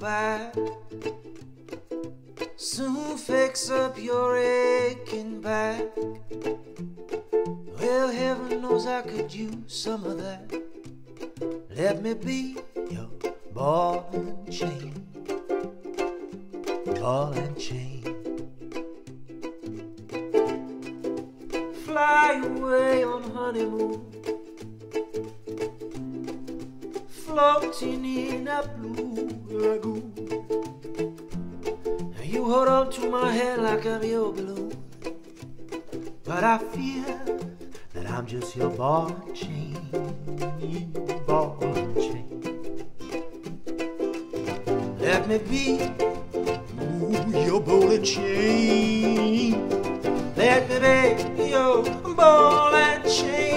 back. Soon fix up your aching back. Well, heaven knows I could use some of that. Let me be your ball and chain, ball and chain. Fly away on honeymoon, floating in a blue lagoon. You hold on to my hand like I'm your balloon, but I fear that I'm just your ball and chain, ball and chain. Let me be your ball and chain. Let me be your ball and chain.